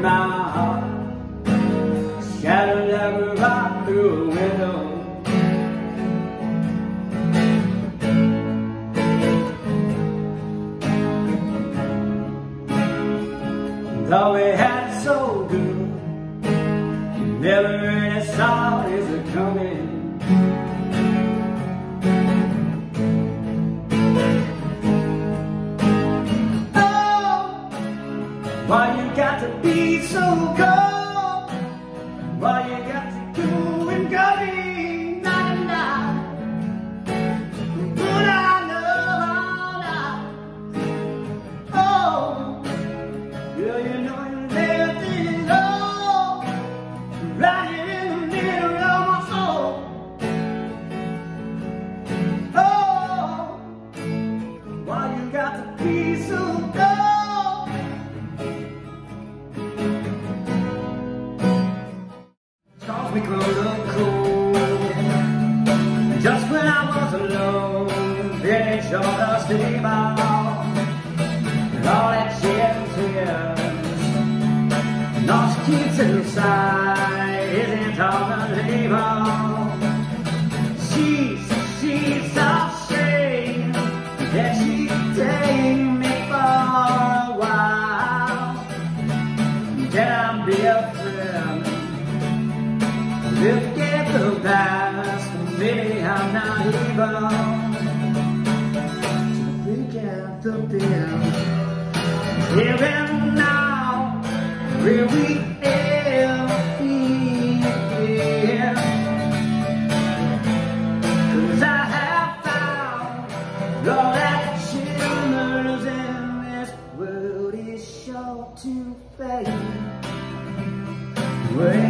in my heart, shattered like a rock through a window. Thought we had it so good, never really saw it as it coming. Why you got to be so cold? Why you got to go and go in night and night? But I know now. Oh, girl, you know you left it all right in the middle of my soul. Oh, why you got to be so cold? We grow up cold. Just when I was alone, then it showed us the ball. And all that shed tears, lost keeps inside, isn't all the label. She's ashamed that she take me for a while. Can I be a friend? Forget the past, maybe I'm not able to forget the bill. Here and now, where we are, 'cause I have found all that shimmers in this world is sure to fade away.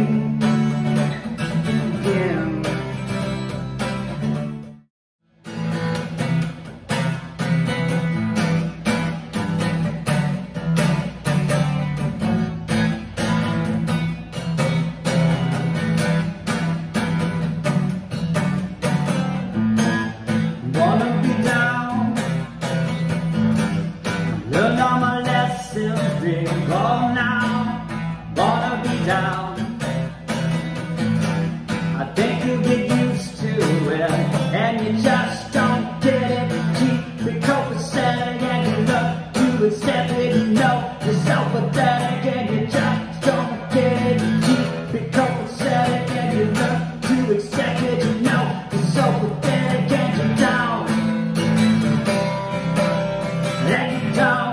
Learned all my lessons, big all now, wanna be down. I think you'll get used to it, and you just don't get it. Keep it copacetic, and you love to accept it. You know you're so pathetic, and you just don't get it. Keep it copacetic, and you love to accept it. You know you're so pathetic, and you're down. And you're down.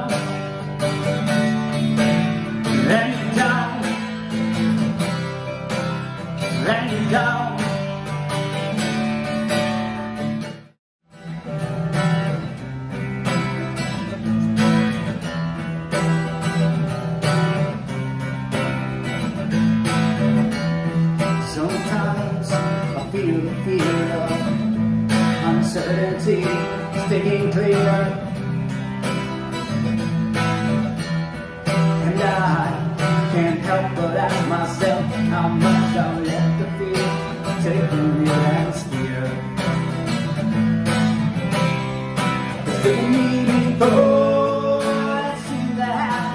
Down. Sometimes I feel the fear of uncertainty sticking clear, and I can't help but ask myself how much I'll let the fear take the wheel and steer. It's been me before, I've seen that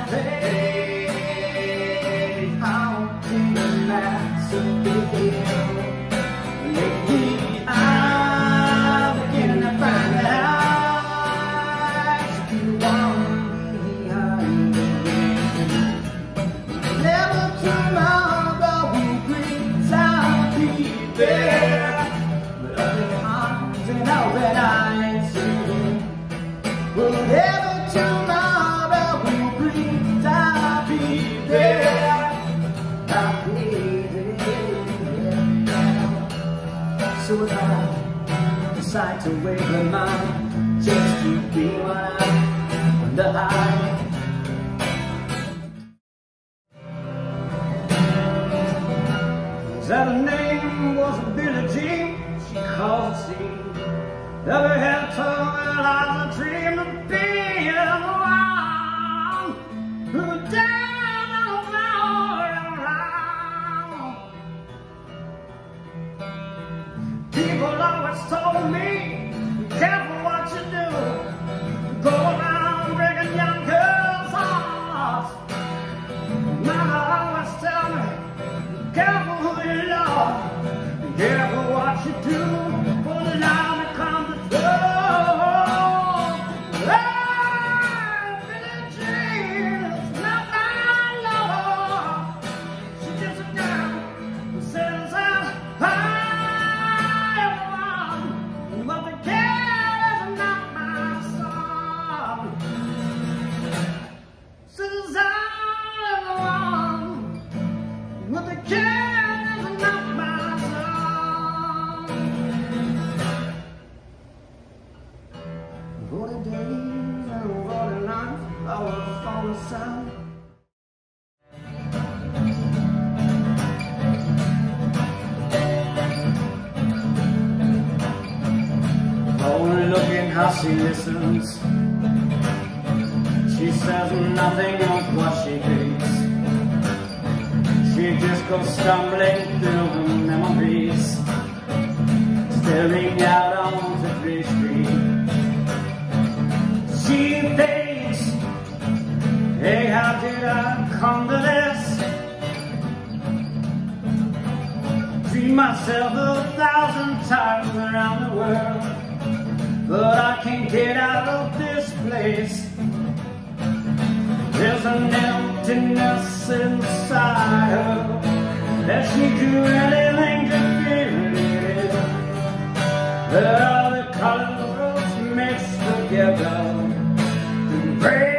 play. How can the massive deal? Lately I'm beginning to find out you want me behind the wheel. Never tomorrow will bring time to be there, but open arms and open eyes. Whatever tomorrow will bring time to be there. I'll be there. So if I decide to wake my mind just to be what I'm under high. Her name was Billie Jean, she caused a scene. Never had told her I dreamed of being the one who died all around. People always told me, be careful what you do. Go around breaking young girls' hearts. My lower phone sound. Oh, looking how she listens. She says nothing of what she thinks. She just goes stumbling through her memories, staring out onto the street. She thinks, hey, how did I come to this? Dream myself 1,000 times around the world, but I can't get out of this place. There's an emptiness inside her that she'd do anything to feel it. There are the colors mixed together to break